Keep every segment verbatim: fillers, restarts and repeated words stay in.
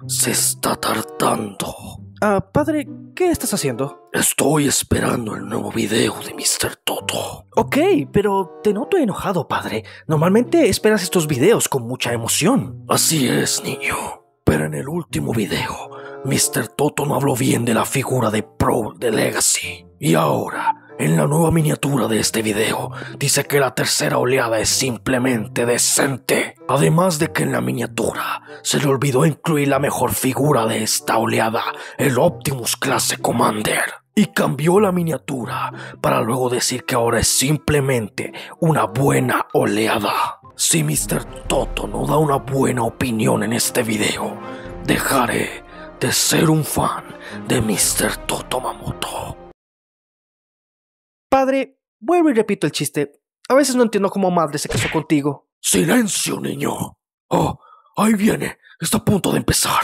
Se está tardando. Ah, padre, ¿qué estás haciendo? Estoy esperando el nuevo video de mister Toto. Ok, pero te noto enojado, padre. Normalmente esperas estos videos con mucha emoción. Así es, niño. Pero en el último video, mister Toto no habló bien de la figura de Pro de Legacy. Y ahora, en la nueva miniatura de este video, dice que la tercera oleada es simplemente decente. Además de que en la miniatura se le olvidó incluir la mejor figura de esta oleada, el Optimus Clase Commander. Y cambió la miniatura para luego decir que ahora es simplemente una buena oleada. Si mister Toto no da una buena opinión en este video, dejaré de ser un fan de mister Toto Mamoto. Padre, vuelvo y repito el chiste. A veces no entiendo cómo madre se casó contigo. ¡Silencio, niño! Oh, ahí viene. Está a punto de empezar.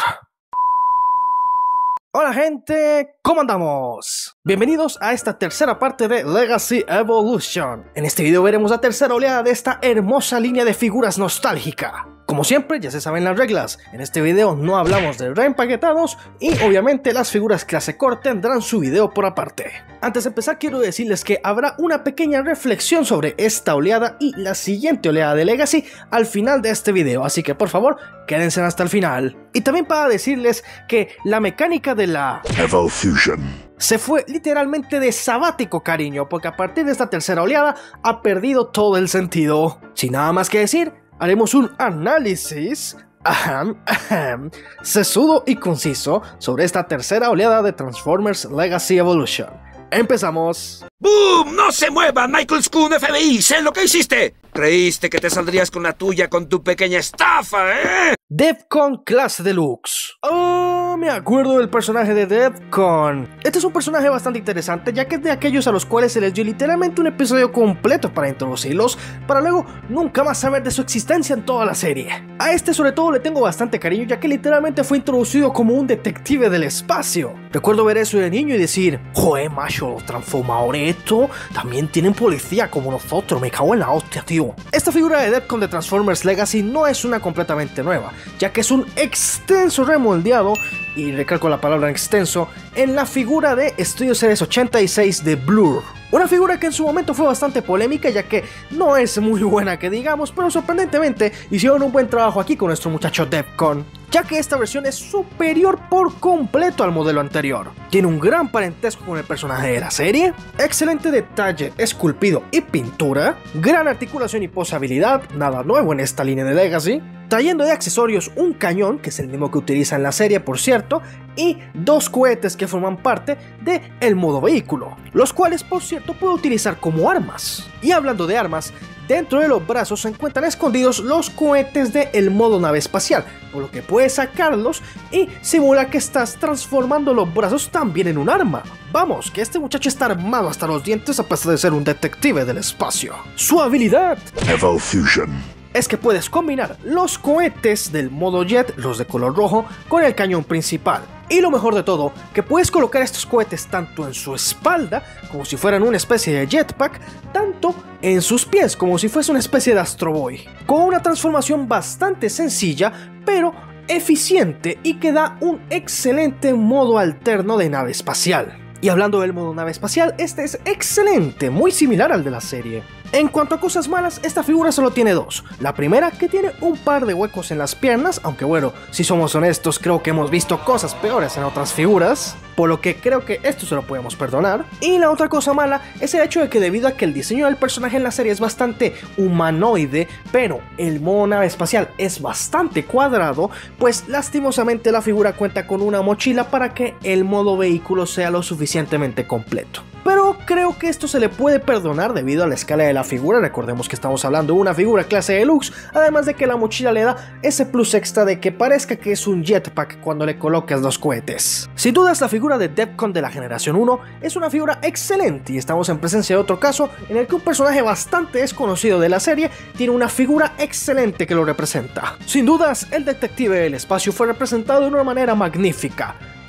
Hola gente, ¿cómo andamos? Bienvenidos a esta tercera parte de Legacy Evolution. En este video veremos la tercera oleada de esta hermosa línea de figuras nostálgica. Como siempre, ya se saben las reglas. En este video no hablamos de reempaquetados y obviamente las figuras clase core tendrán su video por aparte. Antes de empezar quiero decirles que habrá una pequeña reflexión sobre esta oleada y la siguiente oleada de Legacy al final de este video, así que por favor quédense hasta el final. Y también para decirles que la mecánica de la Evolution se fue literalmente de sabático, cariño, porque a partir de esta tercera oleada ha perdido todo el sentido. Sin nada más que decir, haremos un análisis ahem, ahem, sesudo y conciso sobre esta tercera oleada de Transformers Legacy Evolution. ¡Empezamos! ¡Boom! ¡No se mueva, Michael Schoon F B I! ¡Sé lo que hiciste! Creíste que te saldrías con la tuya con tu pequeña estafa, ¿eh? Defcon Class Deluxe. Oh, me acuerdo del personaje de Defcon. Este es un personaje bastante interesante, ya que es de aquellos a los cuales se les dio literalmente un episodio completo para introducirlos, para luego nunca más saber de su existencia en toda la serie. A este sobre todo le tengo bastante cariño, ya que literalmente fue introducido como un detective del espacio. Recuerdo ver eso de niño y decir, joder, macho, los transformadores estos también tienen policía como nosotros, me cago en la hostia, tío. Esta figura de Defcon de Transformers Legacy no es una completamente nueva, ya que es un extenso remoldeado, y recalco la palabra extenso, en la figura de Studio Series ochenta y seis de Blur. Una figura que en su momento fue bastante polémica, ya que no es muy buena que digamos, pero sorprendentemente hicieron un buen trabajo aquí con nuestro muchacho Defcon, ya que esta versión es superior por completo al modelo anterior. Tiene un gran parentesco con el personaje de la serie, excelente detalle esculpido y pintura, gran articulación y posabilidad, nada nuevo en esta línea de Legacy, trayendo de accesorios un cañón, que es el mismo que utiliza en la serie por cierto, y dos cohetes que forman parte del modo vehículo, los cuales por cierto puede utilizar como armas. Y hablando de armas, dentro de los brazos se encuentran escondidos los cohetes del modo nave espacial, por lo que puedes sacarlos y simular que estás transformando los brazos también en un arma. Vamos, que este muchacho está armado hasta los dientes a pesar de ser un detective del espacio. Su habilidad Evolution es que puedes combinar los cohetes del modo jet, los de color rojo, con el cañón principal. Y lo mejor de todo, que puedes colocar estos cohetes tanto en su espalda, como si fueran una especie de jetpack, tanto en sus pies, como si fuese una especie de Astro Boy. Con una transformación bastante sencilla, pero eficiente y que da un excelente modo alterno de nave espacial. Y hablando del modo nave espacial, este es excelente, muy similar al de la serie. En cuanto a cosas malas, esta figura solo tiene dos. La primera, que tiene un par de huecos en las piernas, aunque bueno, si somos honestos, creo que hemos visto cosas peores en otras figuras, por lo que creo que esto se lo podemos perdonar. Y la otra cosa mala es el hecho de que debido a que el diseño del personaje en la serie es bastante humanoide, pero el modo nave espacial es bastante cuadrado, pues lastimosamente la figura cuenta con una mochila para que el modo vehículo sea lo suficientemente completo. Pero creo que esto se le puede perdonar debido a la escala de la figura. Recordemos que estamos hablando de una figura clase deluxe, además de que la mochila le da ese plus extra de que parezca que es un jetpack cuando le colocas los cohetes. Sin dudas, la figura de Defcon de la generación uno es una figura excelente, y estamos en presencia de otro caso en el que un personaje bastante desconocido de la serie tiene una figura excelente que lo representa. Sin dudas, el detective del espacio fue representado de una manera magnífica.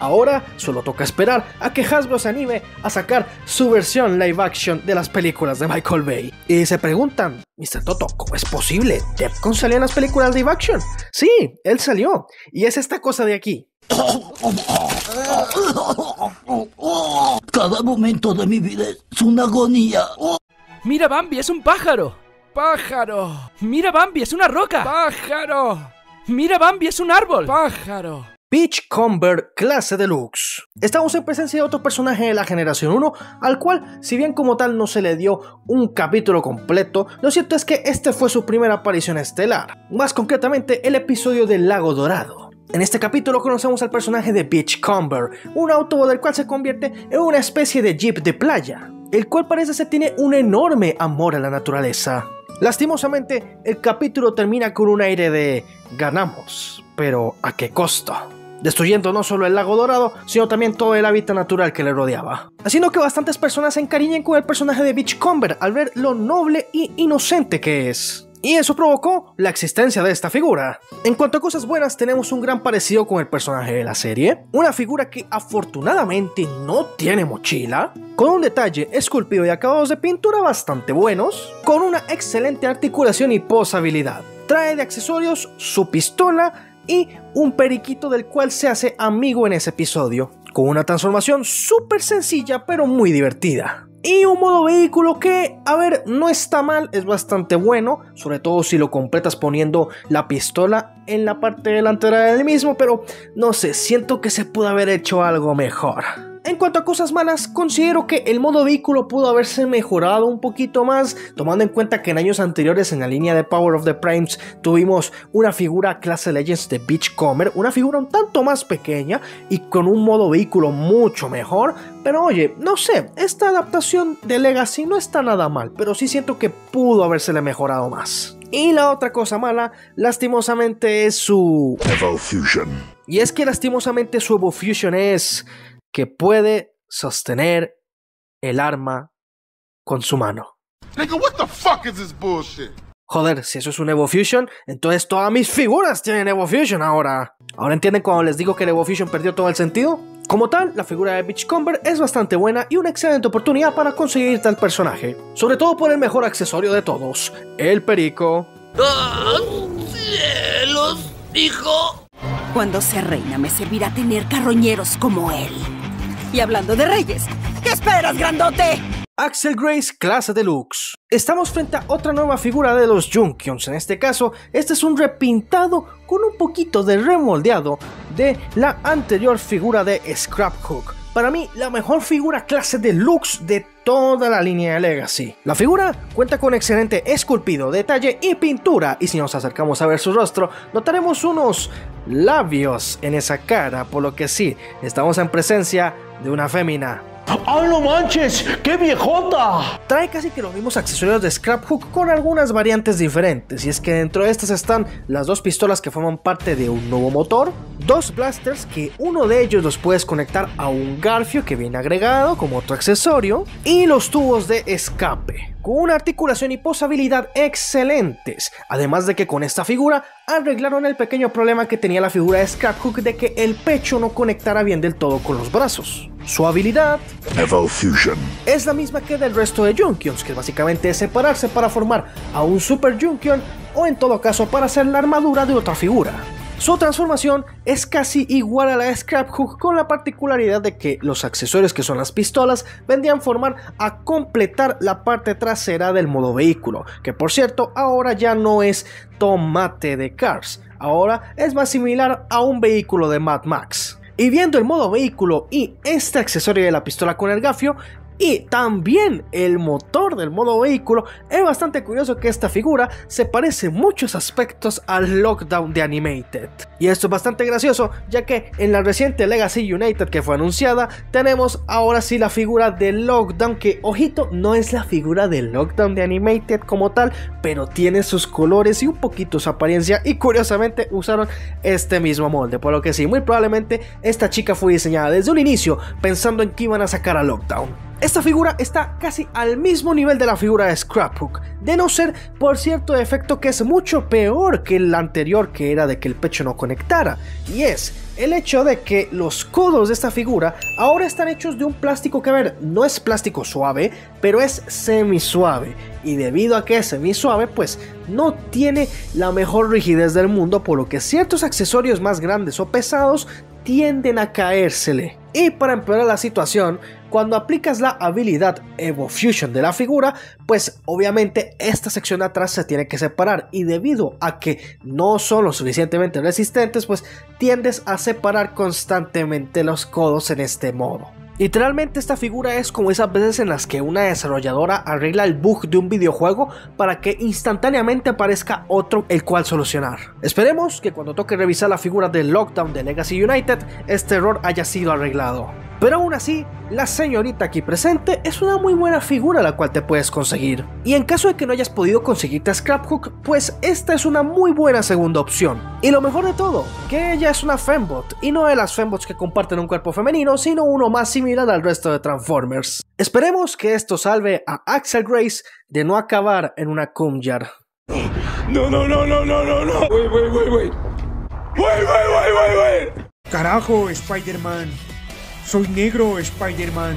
Ahora solo toca esperar a que Hasbro se anime a sacar su versión live action de las películas de Michael Bay. Y se preguntan, mister Toto, ¿cómo es posible? ¿Defcon salió en las películas live action? Sí, él salió. Y es esta cosa de aquí. Cada momento de mi vida es una agonía. Mira, Bambi, es un pájaro. Pájaro. Mira, Bambi, es una roca. Pájaro. Mira, Bambi, es un árbol. Pájaro. Beachcomber clase deluxe. Estamos en presencia de otro personaje de la generación uno, al cual, si bien como tal no se le dio un capítulo completo, lo cierto es que este fue su primera aparición estelar, más concretamente el episodio del Lago Dorado. En este capítulo conocemos al personaje de Beachcomber, un auto del cual se convierte en una especie de jeep de playa, el cual parece ser tiene un enorme amor a la naturaleza. Lastimosamente, el capítulo termina con un aire de ganamos, pero ¿a qué costo? Destruyendo no solo el Lago Dorado, sino también todo el hábitat natural que le rodeaba, haciendo que bastantes personas se encariñen con el personaje de Beachcomber al ver lo noble y inocente que es. Y eso provocó la existencia de esta figura. En cuanto a cosas buenas, tenemos un gran parecido con el personaje de la serie, una figura que afortunadamente no tiene mochila, con un detalle esculpido y acabados de pintura bastante buenos, con una excelente articulación y posabilidad. Trae de accesorios su pistola y un periquito del cual se hace amigo en ese episodio, con una transformación súper sencilla pero muy divertida. Y un modo vehículo que, a ver, no está mal, es bastante bueno, sobre todo si lo completas poniendo la pistola en la parte delantera del mismo, pero no sé, siento que se pudo haber hecho algo mejor. En cuanto a cosas malas, considero que el modo vehículo pudo haberse mejorado un poquito más, tomando en cuenta que en años anteriores en la línea de Power of the Primes tuvimos una figura clase Legends de Beachcomber, una figura un tanto más pequeña y con un modo vehículo mucho mejor, pero oye, no sé, esta adaptación de Legacy no está nada mal, pero sí siento que pudo habérsele mejorado más. Y la otra cosa mala, lastimosamente, es su Evofusion. Y es que lastimosamente su Evofusion es que puede sostener el arma con su mano. Nigga, what the fuck is this bullshit? Joder, si eso es un Evofusion, entonces todas mis figuras tienen Evofusion ahora. ¿Ahora entienden cuando les digo que el Evofusion perdió todo el sentido? Como tal, la figura de Beachcomber es bastante buena y una excelente oportunidad para conseguir tal personaje. Sobre todo por el mejor accesorio de todos, el perico. ¡Ah, cielos, hijo! Cuando sea reina me servirá tener carroñeros como él. Y hablando de reyes, ¿qué esperas, grandote? Axel Grace clase deluxe. Estamos frente a otra nueva figura de los Junkions. En este caso, este es un repintado con un poquito de remoldeado de la anterior figura de Scraphook. Para mí, la mejor figura clase deluxe de toda la línea de Legacy. La figura cuenta con excelente esculpido, detalle y pintura, y si nos acercamos a ver su rostro, notaremos unos labios en esa cara, por lo que sí, estamos en presencia de una fémina. ¡Ay, no manches! ¡Qué viejota! Trae casi que los mismos accesorios de Scraphook con algunas variantes diferentes, y es que dentro de estas están las dos pistolas que forman parte de un nuevo motor, dos blasters que uno de ellos los puedes conectar a un garfio que viene agregado como otro accesorio, y los tubos de escape, con una articulación y posabilidad excelentes, además de que con esta figura arreglaron el pequeño problema que tenía la figura de Scraphook de que el pecho no conectara bien del todo con los brazos. Su habilidad Evofusion. es la misma que del resto de Junkions, que básicamente es separarse para formar a un Super Junkion o en todo caso para hacer la armadura de otra figura. Su transformación es casi igual a la de Scraphook, con la particularidad de que los accesorios que son las pistolas vendrían a formar a completar la parte trasera del modo vehículo, que por cierto ahora ya no es tomate de Cars, ahora es más similar a un vehículo de Mad Max. Y viendo el modo vehículo y este accesorio de la pistola con el gafio y también el motor del modo vehículo, es bastante curioso que esta figura se parece en muchos aspectos al Lockdown de Animated. Y esto es bastante gracioso, ya que en la reciente Legacy United que fue anunciada, tenemos ahora sí la figura de Lockdown, que ojito, no es la figura de Lockdown de Animated como tal, pero tiene sus colores y un poquito su apariencia, y curiosamente usaron este mismo molde, por lo que sí, muy probablemente esta chica fue diseñada desde un inicio pensando en que iban a sacar a Lockdown. Esta figura está casi al mismo nivel de la figura de Scraphook, de no ser por cierto defecto que es mucho peor que el anterior, que era de que el pecho no conectara, y es el hecho de que los codos de esta figura ahora están hechos de un plástico que, a ver, no es plástico suave, pero es semisuave, y debido a que es semisuave, pues no tiene la mejor rigidez del mundo, por lo que ciertos accesorios más grandes o pesados tienden a caérsele. Y para empeorar la situación, cuando aplicas la habilidad Evo Fusion de la figura, pues obviamente esta sección de atrás se tiene que separar, y debido a que no son lo suficientemente resistentes, pues tiendes a separar constantemente los codos en este modo. Literalmente esta figura es como esas veces en las que una desarrolladora arregla el bug de un videojuego para que instantáneamente aparezca otro el cual solucionar. Esperemos que cuando toque revisar la figura de Lockdown de Legacy United, este error haya sido arreglado. Pero aún así, la señorita aquí presente es una muy buena figura la cual te puedes conseguir. Y en caso de que no hayas podido conseguirte a Scraphook, pues esta es una muy buena segunda opción. Y lo mejor de todo, que ella es una fembot, y no de las fembots que comparten un cuerpo femenino, sino uno más similar al resto de Transformers. Esperemos que esto salve a Axel Grace de no acabar en una Kumjar. No, no, no, no, no, no, no. Wait, wait, wait, wait. Wait, wait, wait, wait, wait. Carajo, Spider-Man. Soy negro, Spider-Man.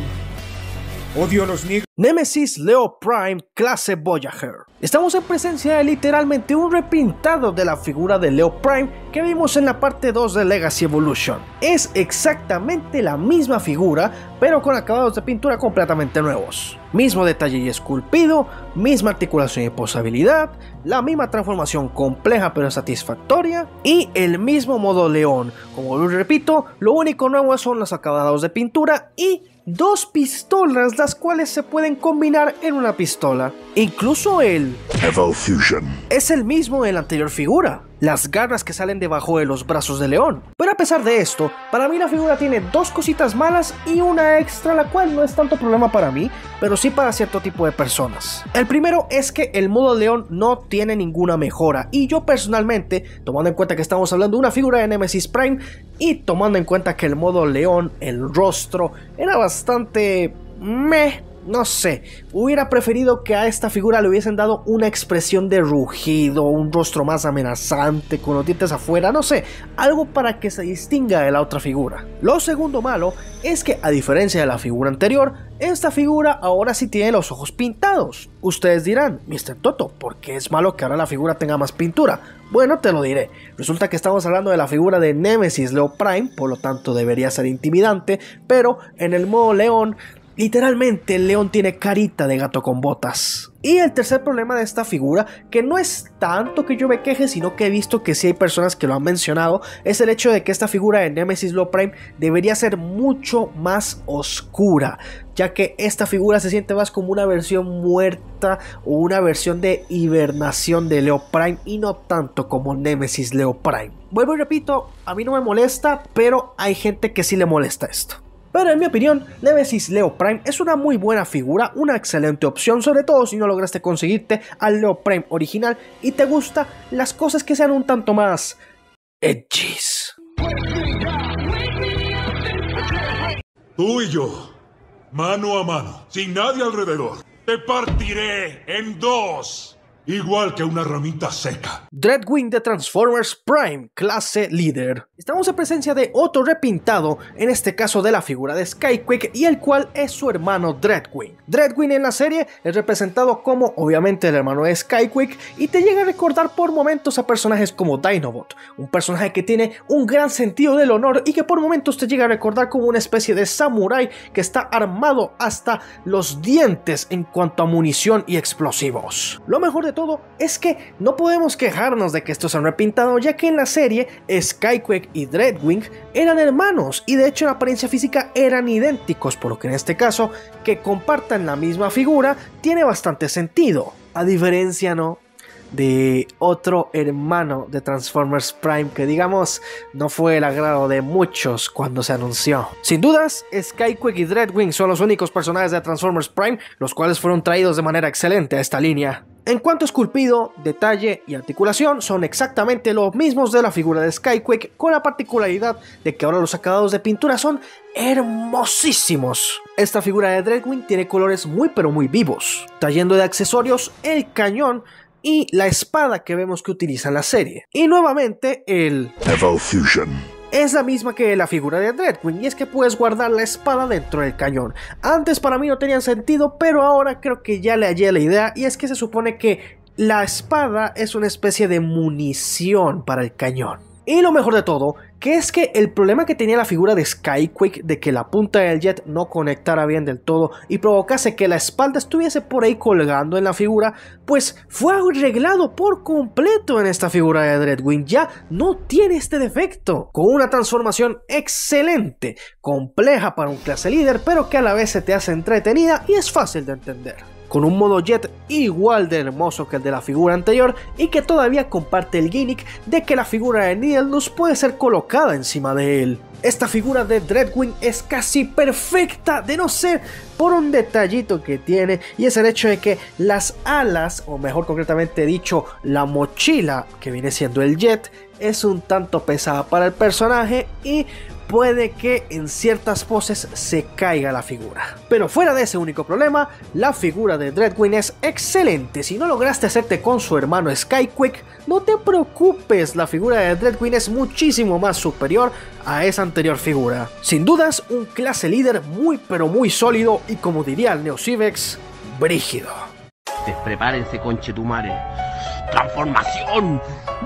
Odio a los negros. Nemesis Leo Prime clase Voyager. Estamos en presencia de literalmente un repintado de la figura de Leo Prime que vimos en la parte dos de Legacy Evolution. Es exactamente la misma figura, pero con acabados de pintura completamente nuevos. Mismo detalle y esculpido, misma articulación y posabilidad, la misma transformación compleja pero satisfactoria, y el mismo modo león. Como lo repito, lo único nuevo son los acabados de pintura y dos pistolas, las cuales se pueden combinar en una pistola. Incluso el Evo Fusion es el mismo de la anterior figura, las garras que salen debajo de los brazos de león. Pero a pesar de esto, para mí la figura tiene dos cositas malas y una extra, la cual no es tanto problema para mí, pero sí para cierto tipo de personas. El primero es que el modo león no tiene ninguna mejora, y yo personalmente, tomando en cuenta que estamos hablando de una figura de Nemesis Prime y tomando en cuenta que el modo león, el rostro, era bastante meh, no sé, hubiera preferido que a esta figura le hubiesen dado una expresión de rugido, un rostro más amenazante, con los dientes afuera, no sé, algo para que se distinga de la otra figura. Lo segundo malo es que, a diferencia de la figura anterior, esta figura ahora sí tiene los ojos pintados. Ustedes dirán, mister Toto, ¿por qué es malo que ahora la figura tenga más pintura? Bueno, te lo diré. Resulta que estamos hablando de la figura de Nemesis Leo Prime, por lo tanto debería ser intimidante, pero en el modo león, literalmente el león tiene carita de gato con botas. Y el tercer problema de esta figura, que no es tanto que yo me queje, sino que he visto que sí hay personas que lo han mencionado, es el hecho de que esta figura de Nemesis Leo Prime debería ser mucho más oscura, ya que esta figura se siente más como una versión muerta o una versión de hibernación de Leo Prime y no tanto como Nemesis Leo Prime. Vuelvo y repito, a mí no me molesta, pero hay gente que sí le molesta esto. Pero en mi opinión, Nemesis Leo Prime es una muy buena figura, una excelente opción, sobre todo si no lograste conseguirte al Leo Prime original y te gustan las cosas que sean un tanto más edgys. Tú y yo, mano a mano, sin nadie alrededor, te partiré en dos. Igual que una ramita seca. Dreadwing de Transformers Prime, clase líder. Estamos en presencia de otro repintado, en este caso de la figura de Skyquake, y el cual es su hermano Dreadwing. Dreadwing en la serie es representado como obviamente el hermano de Skyquake, y te llega a recordar por momentos a personajes como Dinobot, un personaje que tiene un gran sentido del honor y que por momentos te llega a recordar como una especie de samurái que está armado hasta los dientes en cuanto a munición y explosivos. Lo mejor de todo es que no podemos quejarnos de que estos se han repintado, ya que en la serie Skyquake y Dreadwing eran hermanos y de hecho en apariencia física eran idénticos, por lo que en este caso que compartan la misma figura tiene bastante sentido, a diferencia no de otro hermano de Transformers Prime que digamos no fue el agrado de muchos cuando se anunció. Sin dudas, Skyquake y Dreadwing son los únicos personajes de Transformers Prime los cuales fueron traídos de manera excelente a esta línea. En cuanto a esculpido, detalle y articulación son exactamente los mismos de la figura de Skyquake, con la particularidad de que ahora los acabados de pintura son hermosísimos. Esta figura de Dreadwing tiene colores muy pero muy vivos, trayendo de accesorios el cañón y la espada que vemos que utiliza en la serie. Y nuevamente el Evofusion es la misma que la figura de Dreadwing, y es que puedes guardar la espada dentro del cañón. Antes para mí no tenían sentido, pero ahora creo que ya le hallé la idea, y es que se supone que la espada es una especie de munición para el cañón. Y lo mejor de todo, que es que el problema que tenía la figura de Skyquake de que la punta del jet no conectara bien del todo y provocase que la espalda estuviese por ahí colgando en la figura, pues fue arreglado por completo en esta figura de Dreadwing. Ya no tiene este defecto, con una transformación excelente, compleja para un clase líder, pero que a la vez se te hace entretenida y es fácil de entender. Con un modo jet igual de hermoso que el de la figura anterior y que todavía comparte el gimmick de que la figura de Needleluz puede ser colocada encima de él. Esta figura de Dreadwing es casi perfecta de no ser por un detallito que tiene, y es el hecho de que las alas, o mejor concretamente dicho la mochila que viene siendo el jet, es un tanto pesada para el personaje y puede que en ciertas poses se caiga la figura. Pero fuera de ese único problema, la figura de Dreadwing es excelente. Si no lograste hacerte con su hermano Skyquake, no te preocupes, la figura de Dreadwing es muchísimo más superior a esa anterior figura. Sin dudas, un clase líder muy pero muy sólido y, como diría el Neocivex, brígido. Prepárense, conchetumare. ¡Transformación!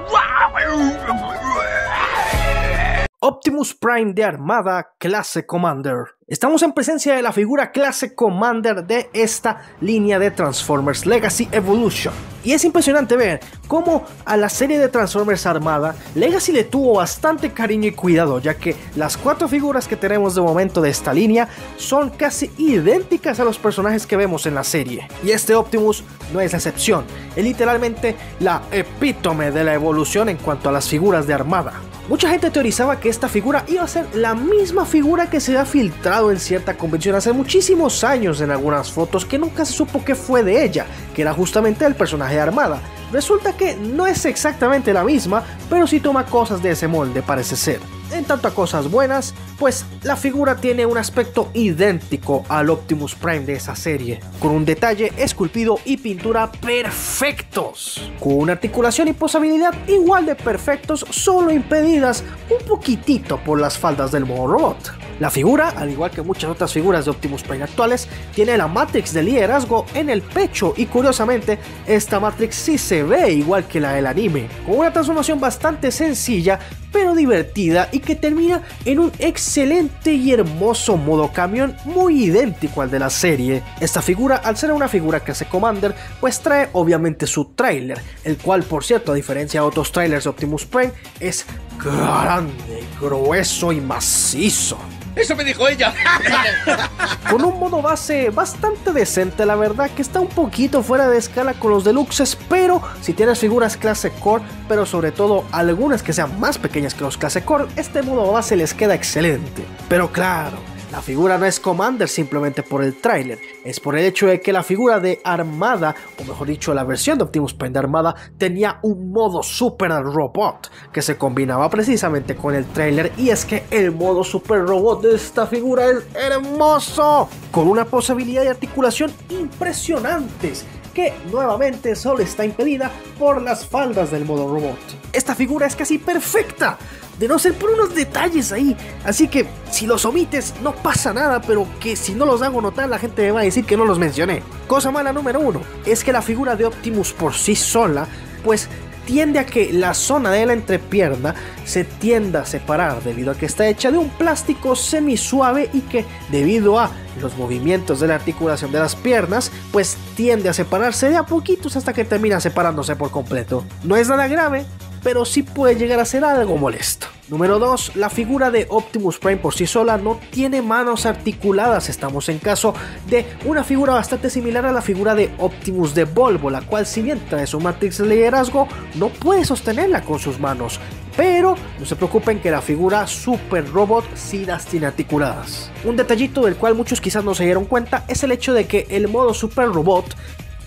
Optimus Prime de Armada Clase Commander. Estamos en presencia de la figura Clase Commander de esta línea de Transformers Legacy Evolution. Y es impresionante ver cómo a la serie de Transformers Armada Legacy le tuvo bastante cariño y cuidado, ya que las cuatro figuras que tenemos de momento de esta línea son casi idénticas a los personajes que vemos en la serie. Y este Optimus no es la excepción, es literalmente la epítome de la evolución en cuanto a las figuras de Armada. Mucha gente teorizaba que esta figura iba a ser la misma figura que se ha filtrado en cierta convención hace muchísimos años en algunas fotos, que nunca se supo qué fue de ella, que era justamente el personaje de Armada. Resulta que no es exactamente la misma, pero sí toma cosas de ese molde, parece ser. En tanto a cosas buenas, pues la figura tiene un aspecto idéntico al Optimus Prime de esa serie, con un detalle esculpido y pintura perfectos, con una articulación y posabilidad igual de perfectos, solo impedidas un poquitito por las faldas del modo robot. La figura, al igual que muchas otras figuras de Optimus Prime actuales, tiene la Matrix de liderazgo en el pecho, y curiosamente esta Matrix sí se ve igual que la del anime, con una transformación bastante sencilla pero divertida y que termina en un excelente y hermoso modo camión muy idéntico al de la serie. Esta figura, al ser una figura clase Commander, pues trae obviamente su tráiler, el cual, por cierto, a diferencia de otros trailers de Optimus Prime, es grande, grueso y macizo. ¡Eso me dijo ella! Con un modo base bastante decente, la verdad, que está un poquito fuera de escala con los deluxes, pero si tienes figuras clase Core, pero sobre todo algunas que sean más pequeñas que los clase Core, este modo base les queda excelente. Pero claro, la figura no es Commander simplemente por el tráiler, es por el hecho de que la figura de Armada, o mejor dicho la versión de Optimus Prime de Armada, tenía un modo Super Robot que se combinaba precisamente con el tráiler, y es que el modo Super Robot de esta figura es hermoso, con una posibilidad de articulación impresionantes, que nuevamente solo está impedida por las faldas del modo robot. Esta figura es casi perfecta, de no ser por unos detalles ahí, así que si los omites no pasa nada, pero que si no los hago notar la gente me va a decir que no los mencioné. Cosa mala número uno, es que la figura de Optimus por sí sola, pues tiende a que la zona de la entrepierna se tienda a separar debido a que está hecha de un plástico semi suave y que, debido a los movimientos de la articulación de las piernas, pues tiende a separarse de a poquitos hasta que termina separándose por completo. No es nada grave, pero sí puede llegar a ser algo molesto. Número dos. La figura de Optimus Prime por sí sola no tiene manos articuladas. Estamos en caso de una figura bastante similar a la figura de Optimus de Volvo, la cual, si bien trae su Matrix de liderazgo, no puede sostenerla con sus manos. Pero no se preocupen que la figura Super Robot sí las tiene articuladas. Un detallito del cual muchos quizás no se dieron cuenta es el hecho de que el modo Super Robot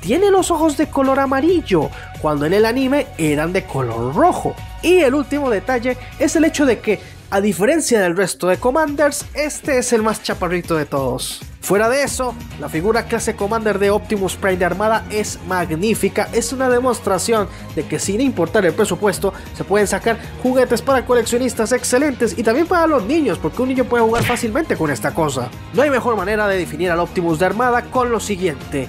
tiene los ojos de color amarillo, cuando en el anime eran de color rojo. Y el último detalle es el hecho de que, a diferencia del resto de Commanders, este es el más chaparrito de todos. Fuera de eso, la figura clase Commander de Optimus Prime de Armada es magnífica, es una demostración de que sin importar el presupuesto se pueden sacar juguetes para coleccionistas excelentes y también para los niños, porque un niño puede jugar fácilmente con esta cosa. No hay mejor manera de definir al Optimus de Armada con lo siguiente.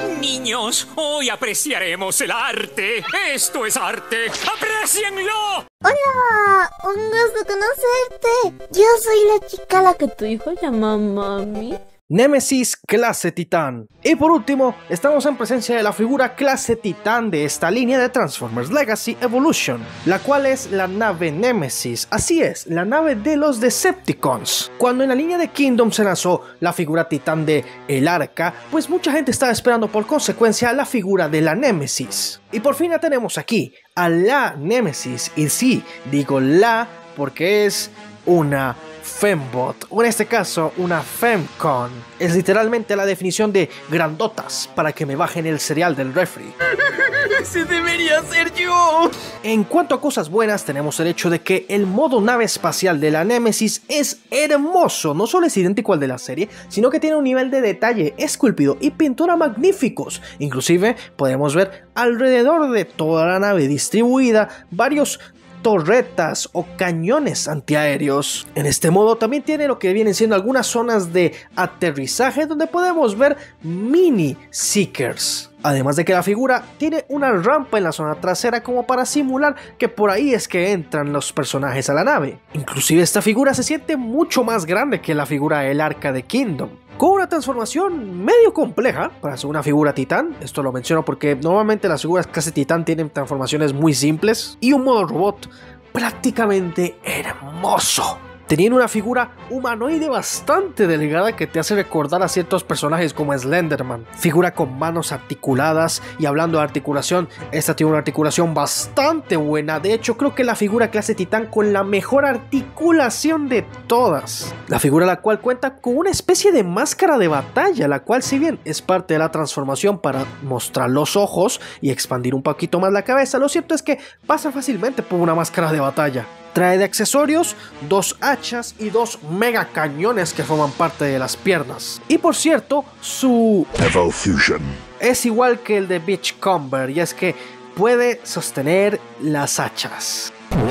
Niños, hoy apreciaremos el arte. Esto es arte. ¡Aprécienlo! Hola, un gusto conocerte. Yo soy la chica a la que tu hijo llama mami. Nemesis clase Titán. Y por último, estamos en presencia de la figura clase Titán de esta línea de Transformers Legacy Evolution, la cual es la nave Nemesis, así es, la nave de los Decepticons. Cuando en la línea de Kingdom se lanzó la figura Titán de El Arca, pues mucha gente estaba esperando por consecuencia la figura de la Nemesis. Y por fin la tenemos aquí, a la Nemesis, y sí, digo la porque es una Fembot, o en este caso una Femcon. Es literalmente la definición de grandotas para que me bajen el cereal del refri. ¡Ese debería ser yo! En cuanto a cosas buenas, tenemos el hecho de que el modo nave espacial de la Nemesis es hermoso. No solo es idéntico al de la serie, sino que tiene un nivel de detalle esculpido y pintura magníficos. Inclusive podemos ver alrededor de toda la nave distribuida varios torretas o cañones antiaéreos. En este modo también tiene lo que vienen siendo algunas zonas de aterrizaje donde podemos ver mini Seekers. Además de que la figura tiene una rampa en la zona trasera como para simular que por ahí es que entran los personajes a la nave. Inclusive esta figura se siente mucho más grande que la figura del Arca de Kingdom, con una transformación medio compleja para ser una figura titán. Esto lo menciono porque normalmente las figuras clase titán tienen transformaciones muy simples y un modo robot prácticamente hermoso. Teniendo una figura humanoide bastante delgada que te hace recordar a ciertos personajes como Slenderman. Figura con manos articuladas, y hablando de articulación, esta tiene una articulación bastante buena. De hecho, creo que la figura clase titán con la mejor articulación de todas. La figura la cual cuenta con una especie de máscara de batalla, la cual si bien es parte de la transformación para mostrar los ojos y expandir un poquito más la cabeza, lo cierto es que pasa fácilmente por una máscara de batalla. Trae de accesorios dos hachas y dos mega cañones que forman parte de las piernas. Y por cierto, su Evolution es igual que el de Beachcomber, y es que puede sostener las hachas.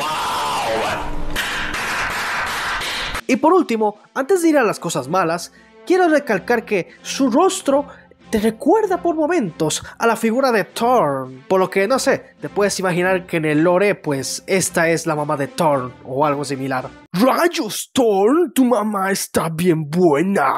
Y por último, antes de ir a las cosas malas, quiero recalcar que su rostro te recuerda por momentos a la figura de Thorn, por lo que no sé, te puedes imaginar que en el lore pues esta es la mamá de Thorn o algo similar. ¡Rayos, Thorn! Tu mamá está bien buena.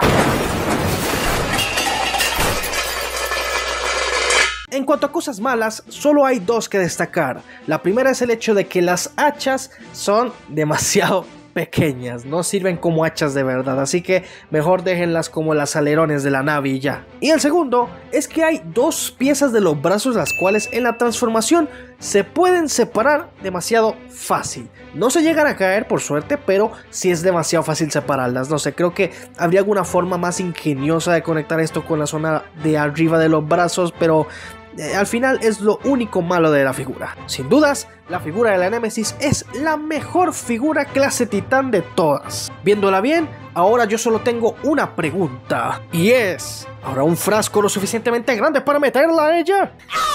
En cuanto a cosas malas, solo hay dos que destacar. La primera es el hecho de que las hachas son demasiado pequeñas, no sirven como hachas de verdad, así que mejor déjenlas como las alerones de la nave y ya. Y el segundo es que hay dos piezas de los brazos las cuales en la transformación se pueden separar demasiado fácil. No se llegan a caer por suerte, pero sí es demasiado fácil separarlas. No sé, creo que habría alguna forma más ingeniosa de conectar esto con la zona de arriba de los brazos, pero Eh, al final es lo único malo de la figura. Sin dudas, la figura de la Nemesis es la mejor figura clase titán de todas. Viéndola bien, ahora yo solo tengo una pregunta, y es: ¿habrá un frasco lo suficientemente grande para meterla a ella?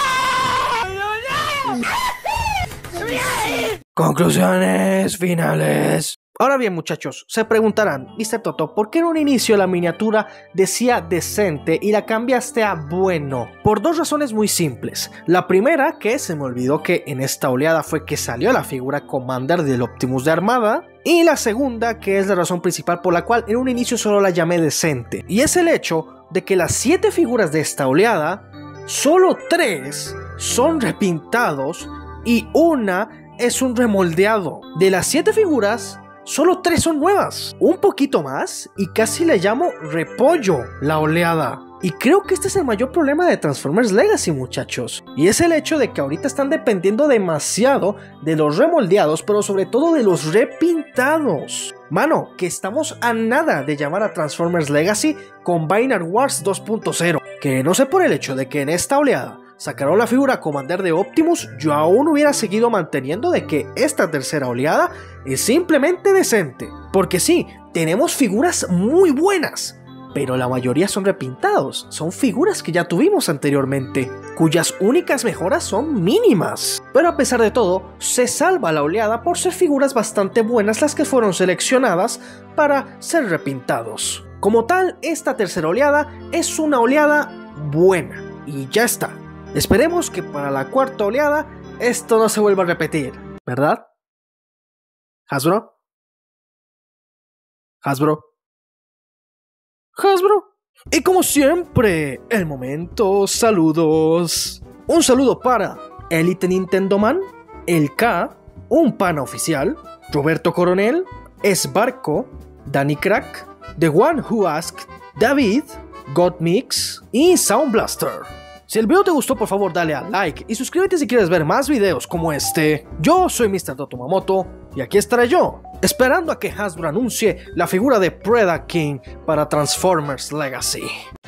Conclusiones finales. Ahora bien, muchachos, se preguntarán: mister Toto, ¿por qué en un inicio la miniatura decía decente y la cambiaste a bueno? Por dos razones muy simples. La primera, que se me olvidó que en esta oleada fue que salió la figura Commander del Optimus de Armada. Y la segunda, que es la razón principal por la cual en un inicio solo la llamé decente. Y es el hecho de que las siete figuras de esta oleada, solo tres son repintados y una es un remoldeado. De las siete figuras, solo tres son nuevas. Un poquito más y casi le llamo repollo la oleada. Y creo que este es el mayor problema de Transformers Legacy, muchachos. Y es el hecho de que ahorita están dependiendo demasiado de los remoldeados, pero sobre todo de los repintados. Mano, que estamos a nada de llamar a Transformers Legacy Combiner Wars dos punto cero. que no sé por el hecho de que en esta oleada sacaron la figura Commander de Optimus, yo aún hubiera seguido manteniendo de que esta tercera oleada es simplemente decente. Porque sí, tenemos figuras muy buenas, pero la mayoría son repintados, son figuras que ya tuvimos anteriormente, cuyas únicas mejoras son mínimas. Pero a pesar de todo, se salva la oleada por ser figuras bastante buenas las que fueron seleccionadas para ser repintados. Como tal, esta tercera oleada es una oleada buena, y ya está. Esperemos que para la cuarta oleada esto no se vuelva a repetir, ¿verdad? ¿Hasbro? ¿Hasbro? ¿Hasbro? Y como siempre, el momento saludos. Un saludo para Elite Nintendo Man, El K, un pana oficial, Roberto Coronel, Esbarco, Danny Crack, The One Who Asked, David, Godmix y Sound Blaster. Si el video te gustó, por favor dale a like y suscríbete si quieres ver más videos como este. Yo soy mister Totomamoto y aquí estaré yo, esperando a que Hasbro anuncie la figura de Predaking para Transformers Legacy.